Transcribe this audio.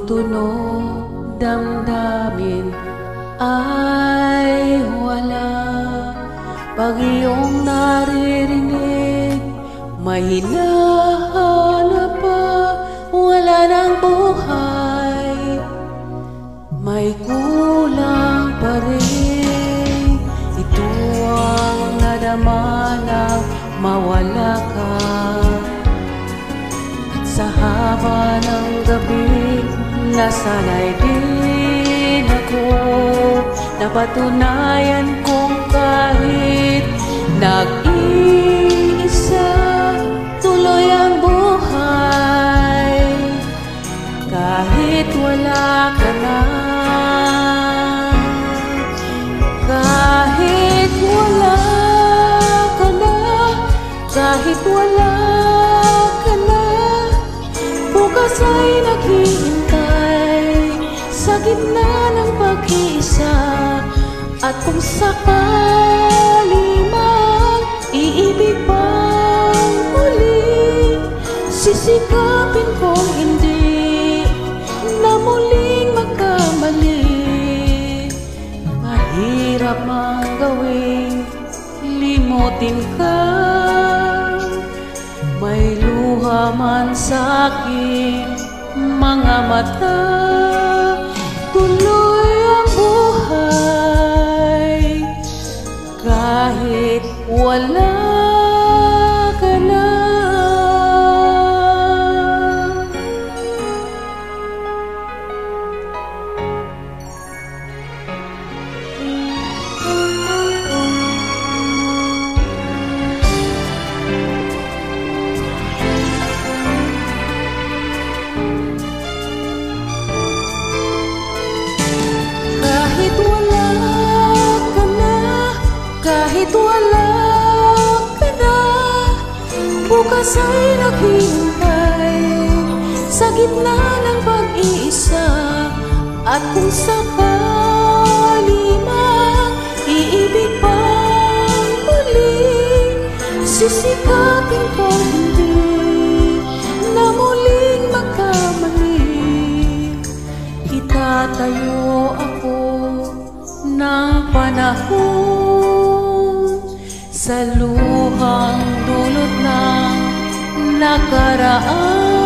tutunog damdamin ay wala. Pag iyong naririnig, may hinahanap pa, wala ng buhay, may kulang pa rin. Ito ang nadama nang mawala ka. At sa haba ng gabi, nasanay din ako, napatunayan kong kahit nag-iisa, tuloy ang buhay. Kahit wala ka na, kahit wala ka na, kahit wala ka na, bukas ay naghihintay sa gitna ng pag-iisa. At kung sakali man iibig pang muli, sisikapin kong hindi na muling magkamali. Mahirap mang gawing limutin ka, may luha man sa aking mga mata. Tuloy ang buhay kahit wala ka na. Kahit wala ka na, bukas ay naghihintay sa gitna ng pag-iisa. At kung sakali man iibig pang muli, sisikapin ko hindi na muling magkamali. Itatayo ako ng panahon sa luhang dulot ng nakaraan.